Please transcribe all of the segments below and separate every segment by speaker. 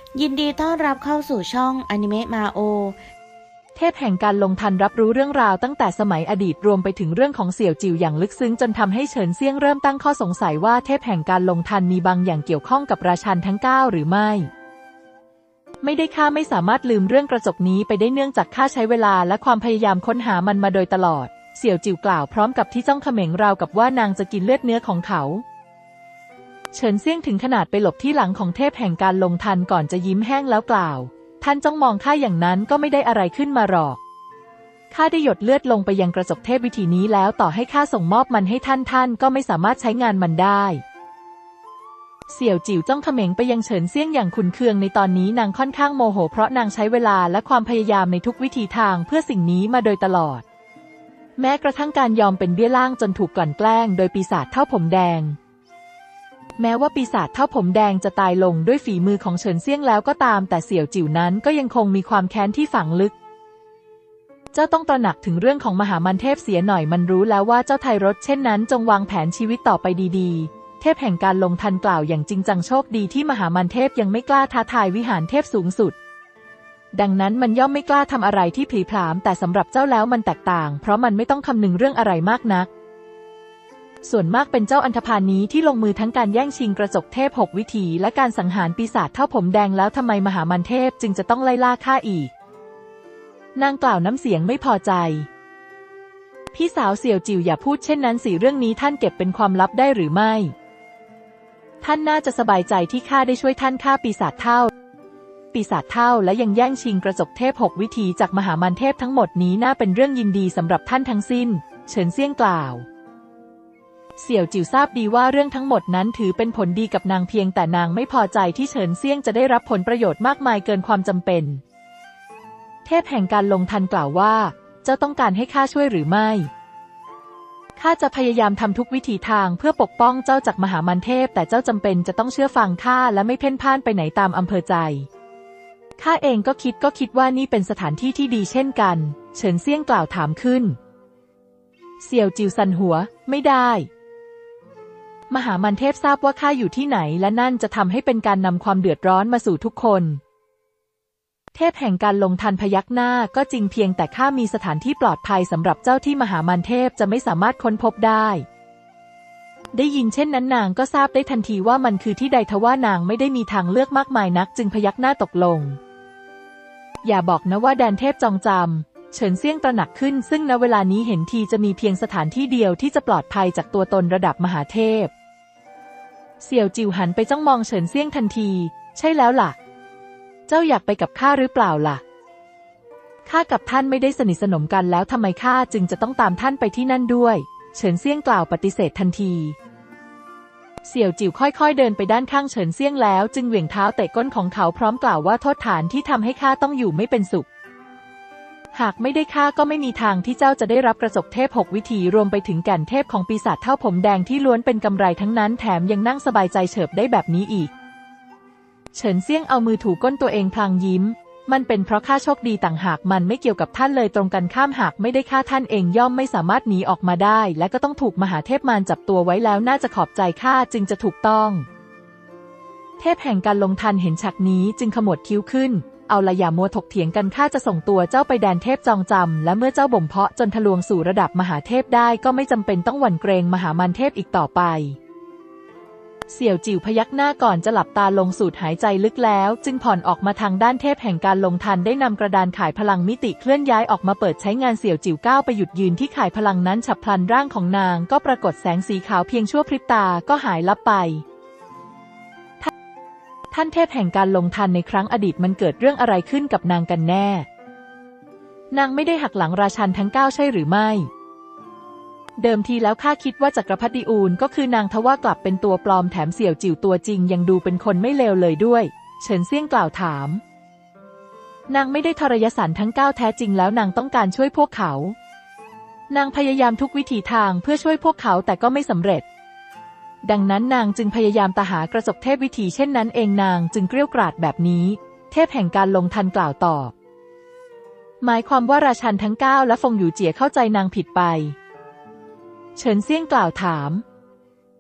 Speaker 1: ยินดีต้อนรับเข้าสู่ช่องอนิเมะมาโอ
Speaker 2: เทพแห่งการลงทันรับรู้เรื่องราวตั้งแต่สมัยอดีตรวมไปถึงเรื่องของเสี่ยวจิ๋วอย่างลึกซึ้งจนทำให้เฉินเซี่ยงเริ่มตั้งข้อสงสัยว่าเทพแห่งการลงทันมีบางอย่างเกี่ยวข้องกับราชันทั้ง9หรือไม่ได้ข้าไม่สามารถลืมเรื่องกระจกนี้ไปได้เนื่องจากข้าใช้เวลาและความพยายามค้นหามันมาโดยตลอดเสี่ยวจิ๋วกล่าวพร้อมกับที่จ้องเขม็งราวกับว่านางจะกินเลือดเนื้อของเขาเฉินเซี่ยงถึงขนาดไปหลบที่หลังของเทพแห่งการลงทันก่อนจะยิ้มแห้งแล้วกล่าวท่านจ้องมองข้าอย่างนั้นก็ไม่ได้อะไรขึ้นมาหรอกข้าได้หยดเลือดลงไปยังกระจกเทพวิธีนี้แล้วต่อให้ข้าส่งมอบมันให้ท่านก็ไม่สามารถใช้งานมันได้เสี่ยวจิ๋วจ้องเขม็งไปยังเฉินเซี่ยงอย่างขุ่นเคืองในตอนนี้นางค่อนข้างโมโหเพราะนางใช้เวลาและความพยายามในทุกวิธีทางเพื่อสิ่งนี้มาโดยตลอดแม้กระทั่งการยอมเป็นเบี้ยล่างจนถูกกลั่นแกล้งโดยปีศาจเท่าผมแดงแม้ว่าปีศาจเท่าผมแดงจะตายลงด้วยฝีมือของเฉินเซี่ยงแล้วก็ตามแต่เสี่ยวจิ๋วนั้นก็ยังคงมีความแค้นที่ฝังลึกเจ้าต้องตระหนักถึงเรื่องของมหามันเทพเสียหน่อยมันรู้แล้วว่าเจ้าไทรสเช่นนั้นจงวางแผนชีวิตต่อไปดีๆเทพแห่งการลงทันกล่าวอย่างจริงจังโชคดีที่มหามันเทพยังไม่กล้าท้าทายวิหารเทพสูงสุดดังนั้นมันย่อมไม่กล้าทำอะไรที่ผลีผลามแต่สำหรับเจ้าแล้วมันแตกต่างเพราะมันไม่ต้องคำนึงเรื่องอะไรมากนักส่วนมากเป็นเจ้าอันธพาลนี้ที่ลงมือทั้งการแย่งชิงกระจกเทพ6วิธีและการสังหารปีศาจเท่าผมแดงแล้วทำไมมหามันเทพจึงจะต้องไล่ล่าข้าอีกนางกล่าวน้ำเสียงไม่พอใจพี่สาวเสี่ยวจิ๋วอย่าพูดเช่นนั้นสิเรื่องนี้ท่านเก็บเป็นความลับได้หรือไม่ท่านน่าจะสบายใจที่ข้าได้ช่วยท่านฆ่าปีศาจเท่าและยังแย่งชิงกระจกเทพ6วิธีจากมหามันเทพทั้งหมดนี้น่าเป็นเรื่องยินดีสำหรับท่านทั้งสิ้นเฉินเซี่ยงกล่าวเสี่ยวจิ๋วทราบดีว่าเรื่องทั้งหมดนั้นถือเป็นผลดีกับนางเพียงแต่นางไม่พอใจที่เฉินเซี่ยงจะได้รับผลประโยชน์มากมายเกินความจำเป็นเทพแห่งการลงทันกล่าวว่าเจ้าต้องการให้ข้าช่วยหรือไม่ข้าจะพยายามทำทุกวิถีทางเพื่อปกป้องเจ้าจากมหามันเทพแต่เจ้าจำเป็นจะต้องเชื่อฟังข้าและไม่เพ่นพ่านไปไหนตามอำเภอใจข้าเองก็คิดว่านี่เป็นสถานที่ที่ดีเช่นกันเฉินเซี่ยงกล่าวถามขึ้นเสี่ยวจิ๋วสั่นหัวไม่ได้มหามันเทพทราบว่าข้าอยู่ที่ไหนและนั่นจะทำให้เป็นการนำความเดือดร้อนมาสู่ทุกคนเทพแห่งการลงทันพยักหน้าก็จริงเพียงแต่ข้ามีสถานที่ปลอดภัยสำหรับเจ้าที่มหามันเทพจะไม่สามารถค้นพบได้ยินเช่นนั้นนางก็ทราบได้ทันทีว่ามันคือที่ใดทว่านางไม่ได้มีทางเลือกมากมายนักจึงพยักหน้าตกลงอย่าบอกนะว่าแดนเทพจองจำเฉินเซี่ยงตระหนักขึ้นซึ่งณเวลานี้เห็นทีจะมีเพียงสถานที่เดียวที่จะปลอดภัยจากตัวตนระดับมหาเทพเสี่ยวจิ๋วหันไปจ้องมองเฉินเซี่ยงทันทีใช่แล้วล่ะเจ้าอยากไปกับข้าหรือเปล่าล่ะข้ากับท่านไม่ได้สนิทสนมกันแล้วทำไมข้าจึงจะต้องตามท่านไปที่นั่นด้วยเฉินเซี่ยงกล่าวปฏิเสธทันทีเสี่ยวจิ๋วค่อยๆเดินไปด้านข้างเฉินเซี่ยงแล้วจึงเหวี่ยงเท้าเตะก้นของเขาพร้อมกล่าวว่าโทษฐานที่ทำให้ข้าต้องอยู่ไม่เป็นสุขหากไม่ได้ข้าก็ไม่มีทางที่เจ้าจะได้รับกระจกเทพ6วิธีรวมไปถึงแก่นเทพของปีศาจเท่าผมแดงที่ล้วนเป็นกำไรทั้งนั้นแถมยังนั่งสบายใจเฉิบได้แบบนี้อีกเฉินเซี่ยงเอามือถูก้นตัวเองพลางยิ้มมันเป็นเพราะข้าโชคดีต่างหากมันไม่เกี่ยวกับท่านเลยตรงกันข้ามหากไม่ได้ข้าท่านเองย่อมไม่สามารถหนีออกมาได้และก็ต้องถูกมหาเทพมารจับตัวไว้แล้วน่าจะขอบใจข้าจึงจะถูกต้องเทพแห่งการลงทันเห็นฉากนี้จึงขมวดคิ้วขึ้นเอาละอย่ามัวถกเถียงกันข้าจะส่งตัวเจ้าไปแดนเทพจองจำและเมื่อเจ้าบ่มเพาะจนทะลวงสู่ระดับมหาเทพได้ก็ไม่จำเป็นต้องหวั่นเกรงมหามันเทพอีกต่อไปเสี่ยวจิ๋วพยักหน้าก่อนจะหลับตาลงสูดหายใจลึกแล้วจึงผ่อนออกมาทางด้านเทพแห่งการลงทันได้นำกระดานข่ายพลังมิติเคลื่อนย้ายออกมาเปิดใช้งานเสี่ยวจิ๋วก้าวไปหยุดยืนที่ข่ายพลังนั้นฉับพลันร่างของนางก็ปรากฏแสงสีขาวเพียงชั่วพริบตาก็หายลับไปท่านเทพแห่งการลงทันในครั้งอดีตมันเกิดเรื่องอะไรขึ้นกับนางกันแน่นางไม่ได้หักหลังราชันทั้ง9ใช่หรือไม่เดิมทีแล้วข้าคิดว่าจักรพรรดิอูนก็คือนางทว่ากลับเป็นตัวปลอมแถมเสี่ยวจิ๋วตัวจริงยังดูเป็นคนไม่เลวเลยด้วยเฉินเซี่ยงกล่าวถามนางไม่ได้ทรยศทั้ง9แท้จริงแล้วนางต้องการช่วยพวกเขานางพยายามทุกวิถีทางเพื่อช่วยพวกเขาแต่ก็ไม่สำเร็จดังนั้นนางจึงพยายามตามหากระจกเทพวิธีเช่นนั้นเองนางจึงเกรี้ยวกราดแบบนี้เทพแห่งการลงทันกล่าวตอบหมายความว่าราชันทั้ง9และฟงหยู่เจี๋ยเข้าใจนางผิดไปเฉินเซี่ยงกล่าวถาม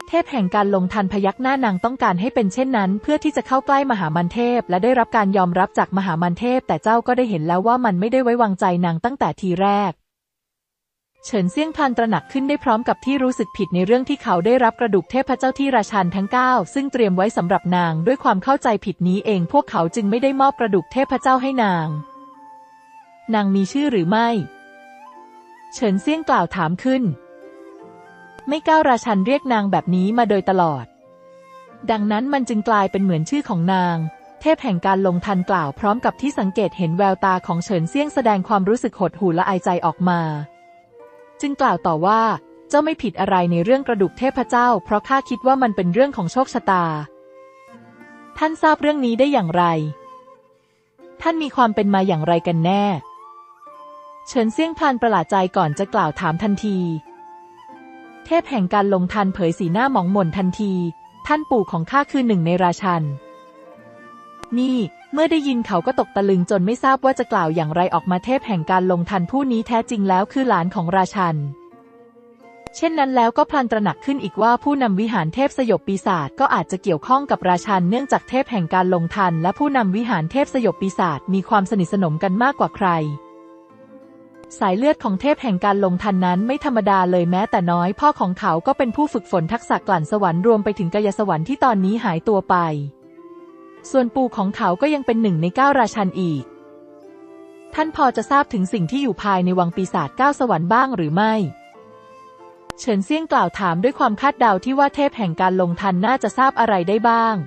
Speaker 2: เทพแห่งการลงทันพยักหน้านางต้องการให้เป็นเช่นนั้นเพื่อที่จะเข้าใกล้มหามันเทพและได้รับการยอมรับจากมหามันเทพแต่เจ้าก็ได้เห็นแล้วว่ามันไม่ได้ไว้วางใจนางตั้งแต่ทีแรกเฉินเซี่ยงพลันตระหนักขึ้นได้พร้อมกับที่รู้สึกผิดในเรื่องที่เขาได้รับกระดูกเทพเจ้าที่ราชันทั้ง9ซึ่งเตรียมไว้สำหรับนางด้วยความเข้าใจผิดนี้เองพวกเขาจึงไม่ได้มอบกระดูกเทพเจ้าให้นางมีชื่อหรือไม่เฉินเซี่ยงกล่าวถามขึ้นไม่ก้าวราชันเรียกนางแบบนี้มาโดยตลอดดังนั้นมันจึงกลายเป็นเหมือนชื่อของนางเทพแห่งการลงทันกล่าวพร้อมกับที่สังเกตเห็นแววตาของเฉินเซี่ยงแสดงความรู้สึกหดหู่ละอายใจออกมาจึงกล่าวต่อว่าเจ้าไม่ผิดอะไรในเรื่องกระดูกเทพเจ้าเพราะข้าคิดว่ามันเป็นเรื่องของโชคชะตาท่านทราบเรื่องนี้ได้อย่างไรท่านมีความเป็นมาอย่างไรกันแน่เฉินเซี่ยงพลันประหลาดใจก่อนจะกล่าวถามทันทีเทพแห่งการลงทันเผยสีหน้าหมองหม่นทันทีท่านปู่ของข้าคือหนึ่งในราชันนี่เมื่อได้ยินเขาก็ตกตะลึงจนไม่ทราบว่าจะกล่าวอย่างไรออกมาเทพแห่งการลงทันผู้นี้แท้จริงแล้วคือหลานของราชันเช่นนั้นแล้วก็พลันตระหนักขึ้นอีกว่าผู้นำวิหารเทพสยบปีศาจก็อาจจะเกี่ยวข้องกับราชันเนื่องจากเทพแห่งการลงทันและผู้นำวิหารเทพสยบปีศาจมีความสนิทสนมกันมากกว่าใครสายเลือดของเทพแห่งการลงทันนั้นไม่ธรรมดาเลยแม้แต่น้อยพ่อของเขาก็เป็นผู้ฝึกฝนทักษะกลั่นสวรรค์รวมไปถึงกายสวรรค์ที่ตอนนี้หายตัวไปส่วนปู่ของเขาก็ยังเป็นหนึ่งใน9ราชันอีกท่านพอจะทราบถึงสิ่งที่อยู่ภายในวังปีศาจ9สวรรค์บ้างหรือไม่เฉินเซี่ยงกล่าวถามด้วยความคาดเดาที่ว่าเทพแห่งการลงทันน่าจะทราบอะไรได้บ้าง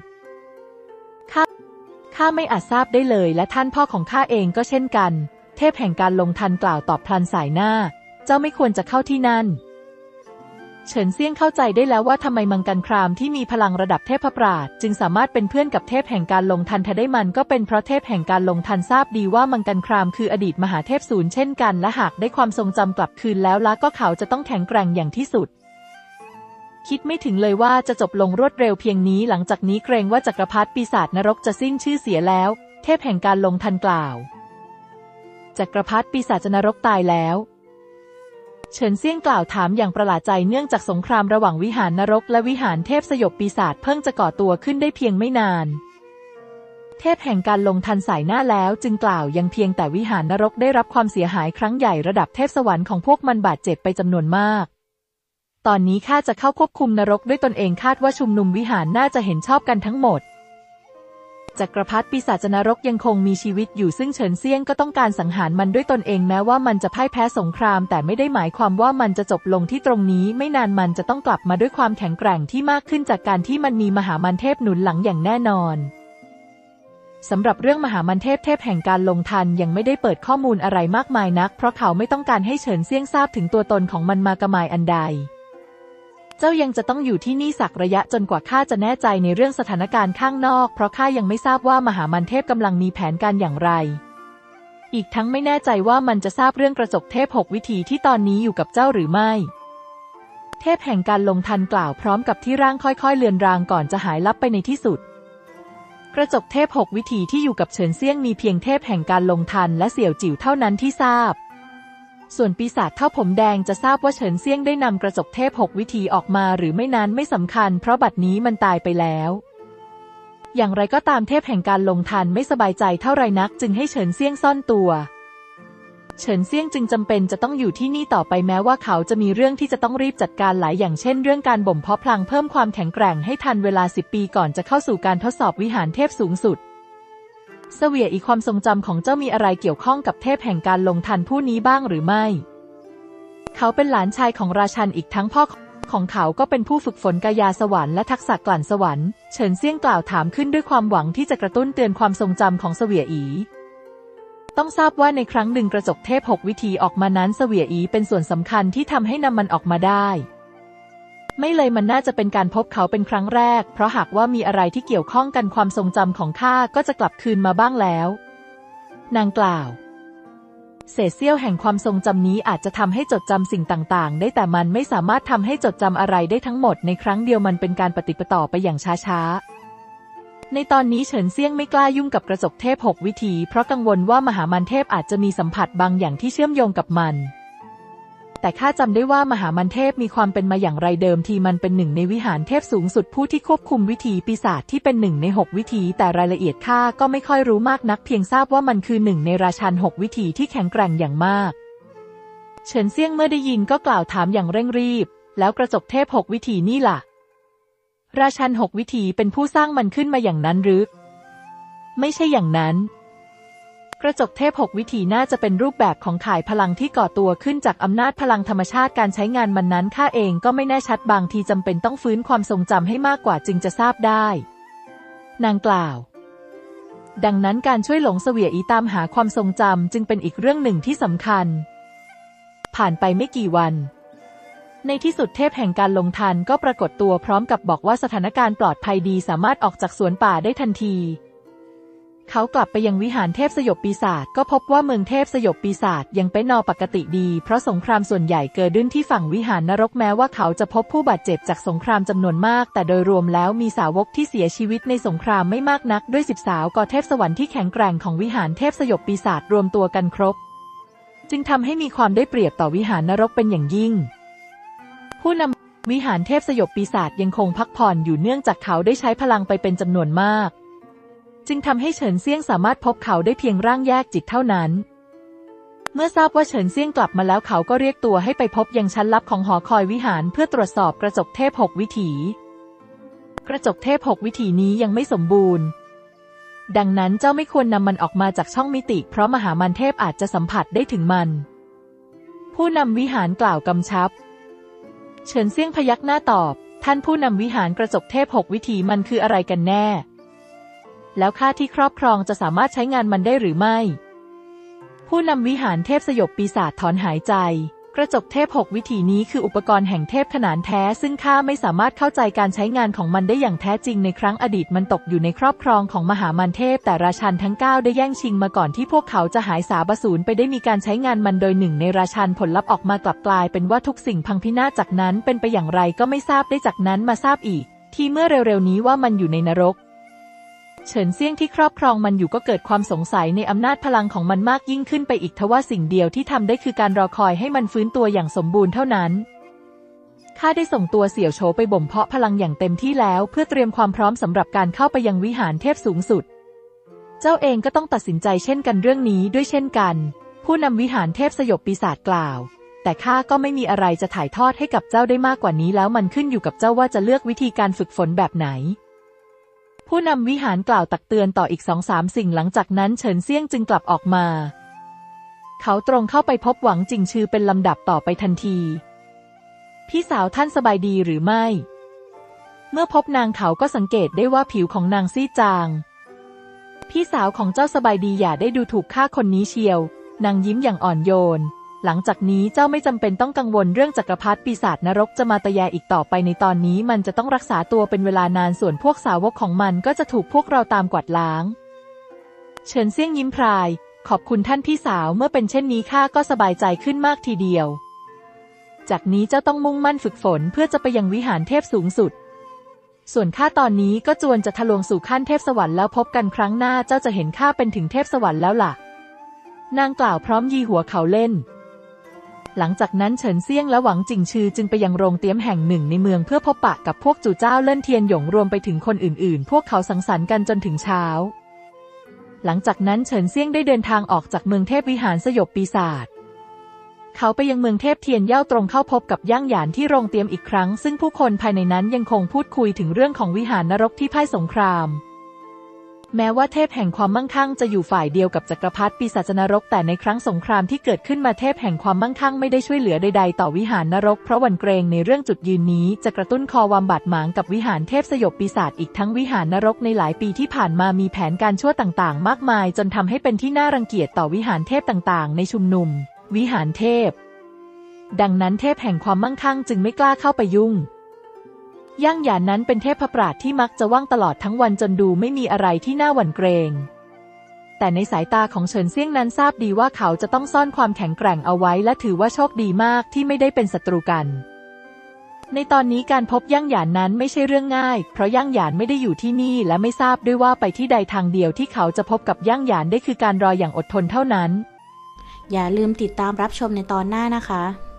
Speaker 2: ข้าไม่อาจทราบได้เลยและท่านพ่อของข้าเองก็เช่นกันเทพแห่งการลงทันกล่าวตอบพลันสายหน้าเจ้าไม่ควรจะเข้าที่นั่นเฉินเซี่ยงเข้าใจได้แล้วว่าทำไมมังกรครามที่มีพลังระดับเทพปราชญ์จึงสามารถเป็นเพื่อนกับเทพแห่งการลงทันได้มันก็เป็นเพราะเทพแห่งการลงทันทราบดีว่ามังกรครามคืออดีตมหาเทพศูนย์เช่นกันและหากได้ความทรงจำกลับคืนแล้วละก็เขาจะต้องแข็งแกร่งอย่างที่สุดคิดไม่ถึงเลยว่าจะจบลงรวดเร็วเพียงนี้หลังจากนี้เกรงว่าจักรพรรดิปีศาจนรกจะสิ้นชื่อเสียแล้วเทพแห่งการลงทันกล่าวจักรพรรดิปีศาจนรกตายแล้วเฉินเซี่ยงกล่าวถามอย่างประหลาดใจเนื่องจากสงครามระหว่างวิหารนรกและวิหารเทพสยบปีศาจเพิ่งจะก่อตัวขึ้นได้เพียงไม่นานเทพแห่งการลงทันสายหน้าแล้วจึงกล่าวยังเพียงแต่วิหารนรกได้รับความเสียหายครั้งใหญ่ระดับเทพสวรรค์ของพวกมันบาดเจ็บไปจำนวนมากตอนนี้ข้าจะเข้าควบคุมนรกด้วยตนเองคาดว่าชุมนุมวิหารน่าจะเห็นชอบกันทั้งหมดจักรพรรดิปีศาจนรกยังคงมีชีวิตอยู่ซึ่งเฉินเซี่ยงก็ต้องการสังหารมันด้วยตนเองแม้ว่ามันจะพ่ายแพ้สงครามแต่ไม่ได้หมายความว่ามันจะจบลงที่ตรงนี้ไม่นานมันจะต้องกลับมาด้วยความแข็งแกร่งที่มากขึ้นจากการที่มันมีมหามันเทพหนุนหลังอย่างแน่นอนสำหรับเรื่องมหามันเทพแห่งการลงทันยังไม่ได้เปิดข้อมูลอะไรมากมายนักเพราะเขาไม่ต้องการให้เฉินเซี่ยงทราบถึงตัวตนของมันมากมายอันใดเจ้ายังจะต้องอยู่ที่นี่สักระยะจนกว่าข้าจะแน่ใจในเรื่องสถานการณ์ข้างนอกเพราะข้ายังไม่ทราบว่ามหามันเทพกำลังมีแผนการอย่างไรอีกทั้งไม่แน่ใจว่ามันจะทราบเรื่องกระจกเทพ6วิถีที่ตอนนี้อยู่กับเจ้าหรือไม่เทพแห่งการลงทันกล่าวพร้อมกับที่ร่างค่อยๆเลือนรางก่อนจะหายลับไปในที่สุดกระจกเทพ6วิถีที่อยู่กับเฉินเซี่ยงมีเพียงเทพแห่งการลงทันและเสี่ยวจิ๋วเท่านั้นที่ทราบส่วนปีศาจเท่าผมแดงจะทราบว่าเฉินเซี่ยงได้นำกระจกเทพ6วิถีออกมาหรือไม่นั้นไม่สำคัญเพราะบัดนี้มันตายไปแล้วอย่างไรก็ตามเทพแห่งการลงทันไม่สบายใจเท่าไรนักจึงให้เฉินเซี่ยงซ่อนตัวเฉินเซี่ยงจึงจำเป็นจะต้องอยู่ที่นี่ต่อไปแม้ว่าเขาจะมีเรื่องที่จะต้องรีบจัดการหลายอย่างเช่นเรื่องการบ่มเพาะพลังเพิ่มความแข็งแกร่งให้ทันเวลา10 ปีก่อนจะเข้าสู่การทดสอบวิหารเทพสูงสุดเสวียอีความทรงจำของเจ้ามีอะไรเกี่ยวข้องกับเทพแห่งการลงทันผู้นี้บ้างหรือไม่เขาเป็นหลานชายของราชันอีกทั้งพ่อของเขาก็เป็นผู้ฝึกฝนกายสวรรค์และทักษะกลั่นสวรรค์เฉินเซี่ยงกล่าวถามขึ้นด้วยความหวังที่จะกระตุ้นเตือนความทรงจำของเสวียอีต้องทราบว่าในครั้งหนึ่งกระจกเทพ6วิถีออกมานั้นเสวียอีเป็นส่วนสำคัญที่ทำให้นำมันออกมาได้ไม่เลยมันน่าจะเป็นการพบเขาเป็นครั้งแรกเพราะหากว่ามีอะไรที่เกี่ยวข้องกันความทรงจำของข้าก็จะกลับคืนมาบ้างแล้วนางกล่าวเศษเสี้ยวแห่งความทรงจำนี้อาจจะทำให้จดจำสิ่งต่างๆได้แต่มันไม่สามารถทำให้จดจำอะไรได้ทั้งหมดในครั้งเดียวมันเป็นการปฏิปต่อไปอย่างช้าๆในตอนนี้เฉินเซี่ยงไม่กล้ายุ่งกับกระจกเทพ6วิถีเพราะกังวลว่ามหามันเทพอาจจะมีสัมผัสบางอย่างที่เชื่อมโยงกับมันแต่ข้าจำได้ว่ามหามันเทพมีความเป็นมาอย่างไรเดิมทีมันเป็นหนึ่งในวิหารเทพสูงสุดผู้ที่ควบคุมวิถีปีศาจที่เป็น1 ใน 6วิถีแต่รายละเอียดข้าก็ไม่ค่อยรู้มากนักเพียงทราบว่ามันคือ1 ในราชัน6วิถีที่แข็งแกร่งอย่างมากเฉินเซี่ยงเมื่อได้ยินก็กล่าวถามอย่างเร่งรีบแล้วกระจกเทพ6วิถีนี่ล่ะราชัน6วิถีเป็นผู้สร้างมันขึ้นมาอย่างนั้นหรือไม่ใช่อย่างนั้นกระจกเทพ6วิถีน่าจะเป็นรูปแบบของข่ายพลังที่ก่อตัวขึ้นจากอำนาจพลังธรรมชาติการใช้งานมันนั้นข้าเองก็ไม่แน่ชัดบางทีจำเป็นต้องฟื้นความทรงจำให้มากกว่าจึงจะทราบได้นางกล่าวดังนั้นการช่วยหลงเสวียอีตามหาความทรงจำจึงเป็นอีกเรื่องหนึ่งที่สำคัญผ่านไปไม่กี่วันในที่สุดเทพแห่งการลงทันก็ปรากฏตัวพร้อมกับบอกว่าสถานการณ์ปลอดภัยดีสามารถออกจากสวนป่าได้ทันทีเขากลับไปยังวิหารเทพสยบปีศาจก็พบว่าเมืองเทพสยบปีศาจยังเป็นปกติดีเพราะสงครามส่วนใหญ่เกิดขึ้นที่ฝั่งวิหารนรกแม้ว่าเขาจะพบผู้บาดเจ็บจากสงครามจำนวนมากแต่โดยรวมแล้วมีสาวกที่เสียชีวิตในสงครามไม่มากนักด้วย10 สาวกเทพสวรรค์ที่แข็งแกร่งของวิหารเทพสยบปีศาจรวมตัวกันครบจึงทำให้มีความได้เปรียบต่อวิหารนรกเป็นอย่างยิ่งผู้นำวิหารเทพสยบปีศาจยังคงพักผ่อนอยู่เนื่องจากเขาได้ใช้พลังไปเป็นจำนวนมากจึงทำให้เฉินเซี่ยงสามารถพบเขาได้เพียงร่างแยกจิตเท่านั้นเมื่อทราบว่าเฉินเซี่ยงกลับมาแล้วเขาก็เรียกตัวให้ไปพบยังชั้นลับของหอคอยวิหารเพื่อตรวจสอบกระจกเทพ6วิถีกระจกเทพ6วิถีนี้ยังไม่สมบูรณ์ดังนั้นเจ้าไม่ควรนำมันออกมาจากช่องมิติเพราะมหามันเทพอาจจะสัมผัสได้ถึงมันผู้นำวิหารกล่าวกำชับเฉินเซี่ยงพยักหน้าตอบท่านผู้นำวิหารกระจกเทพ6วิถีมันคืออะไรกันแน่แล้วข้าที่ครอบครองจะสามารถใช้งานมันได้หรือไม่ผู้นำวิหารเทพสยบปีศาจถอนหายใจกระจกเทพ6วิถีนี้คืออุปกรณ์แห่งเทพขนานแท้ซึ่งข้าไม่สามารถเข้าใจการใช้งานของมันได้อย่างแท้จริงในครั้งอดีตมันตกอยู่ในครอบครองของมหามันเทพแต่ราชันทั้ง9ได้แย่งชิงมาก่อนที่พวกเขาจะหายสาบสูญไปได้มีการใช้งานมันโดย1 ในราชันผลลัพธ์ออกมากลับกลายเป็นว่าทุกสิ่งพังพินาศจากนั้นเป็นไปอย่างไรก็ไม่ทราบได้จากนั้นมาทราบอีกที่เมื่อเร็วๆนี้ว่ามันอยู่ในนรกเฉินเซี่ยงที่ครอบครองมันอยู่ก็เกิดความสงสัยในอำนาจพลังของมันมากยิ่งขึ้นไปอีกทว่าสิ่งเดียวที่ทำได้คือการรอคอยให้มันฟื้นตัวอย่างสมบูรณ์เท่านั้นข้าได้ส่งตัวเสี่ยวโฉไปบ่มเพาะพลังอย่างเต็มที่แล้วเพื่อเตรียมความพร้อมสำหรับการเข้าไปยังวิหารเทพสูงสุดเจ้าเองก็ต้องตัดสินใจเช่นกันเรื่องนี้ด้วยเช่นกันผู้นำวิหารเทพสยบปีศาจกล่าวแต่ข้าก็ไม่มีอะไรจะถ่ายทอดให้กับเจ้าได้มากกว่านี้แล้วมันขึ้นอยู่กับเจ้าว่าจะเลือกวิธีการฝึกฝนแบบไหนผู้นำวิหารกล่าวตักเตือนต่ออีก2-3 สิ่งหลังจากนั้นเฉินเซี่ยงจึงกลับออกมาเขาตรงเข้าไปพบหวังจิงชือเป็นลำดับต่อไปทันทีพี่สาวท่านสบายดีหรือไม่เมื่อพบนางเขาก็สังเกตได้ว่าผิวของนางซีดจางพี่สาวของเจ้าสบายดีอย่าได้ดูถูกข้าคนนี้เชียวนางยิ้มอย่างอ่อนโยนหลังจากนี้เจ้าไม่จำเป็นต้องกังวลเรื่องจักรพรรดิปีศาจนรกจะมาตะแยอีกต่อไปในตอนนี้มันจะต้องรักษาตัวเป็นเวลานานส่วนพวกสาวกของมันก็จะถูกพวกเราตามกวาดล้างเฉินเซี่ยงยิ้มพรายขอบคุณท่านพี่สาวเมื่อเป็นเช่นนี้ข้าก็สบายใจขึ้นมากทีเดียวจากนี้เจ้าต้องมุ่งมั่นฝึกฝนเพื่อจะไปยังวิหารเทพสูงสุดส่วนข้าตอนนี้ก็จวนจะทะลวงสู่ขั้นเทพสวรรค์แล้วพบกันครั้งหน้าเจ้าจะเห็นข้าเป็นถึงเทพสวรรค์แล้วล่ะนางกล่าวพร้อมยีหัวเขาเล่นหลังจากนั้นเฉินเซี่ยงและหวังจิงชือจึงไปยังโรงเตี้ยมแห่งหนึ่งในเมืองเพื่อพบปะกับพวกจู่เจ้าเล่นเทียนหยงรวมไปถึงคนอื่นๆพวกเขาสังสรรค์กันจนถึงเช้าหลังจากนั้นเฉินเซี่ยงได้เดินทางออกจากเมืองเทพวิหารสยบปีศาจเขาไปยังเมืองเทพเทียนเย่าตรงเข้าพบกับย่างหยานที่โรงเตี้ยมอีกครั้งซึ่งผู้คนภายในนั้นยังคงพูดคุยถึงเรื่องของวิหารนรกที่พ่ายสงครามแม้ว่าเทพแห่งความมั่งคั่งจะอยู่ฝ่ายเดียวกับจักรพรรดิปีศาจนรกแต่ในครั้งสงครามที่เกิดขึ้นมาเทพแห่งความมั่งคั่งไม่ได้ช่วยเหลือใดๆต่อวิหารนรกเพราะหวั่นเกรงในเรื่องจุดยืนนี้จะกระตุ้นคอความบาดหมางกับวิหารเทพสยบปีศาจอีกทั้งวิหารนรกในหลายปีที่ผ่านมามีแผนการชั่วต่างๆมากมายจนทำให้เป็นที่น่ารังเกียจต่อวิหารเทพต่างๆในชุมนุมวิหารเทพดังนั้นเทพแห่งความมั่งคั่งจึงไม่กล้าเข้าไปยุ่งย่างหยานนั้นเป็นเทพปราชญ์ที่มักจะว่างตลอดทั้งวันจนดูไม่มีอะไรที่น่าหวั่นเกรงแต่ในสายตาของเฉินเซี่ยงนั้นทราบดีว่าเขาจะต้องซ่อนความแข็งแกร่งเอาไว้และถือว่าโชคดีมากที่ไม่ได้เป็นศัตรูกันในตอนนี้การพบย่างหยานนั้นไม่ใช่เรื่องง่ายเพราะย่างหยานไม่ได้อยู่ที่นี่และไม่ทราบด้วยว่าไปที่ใดทางเดียวที่เขาจะพบกับย่างหยานได้คือการรออย่างอดทนเท่านั้น
Speaker 1: อย่าลืมติดตามรับชมในตอนหน้านะคะ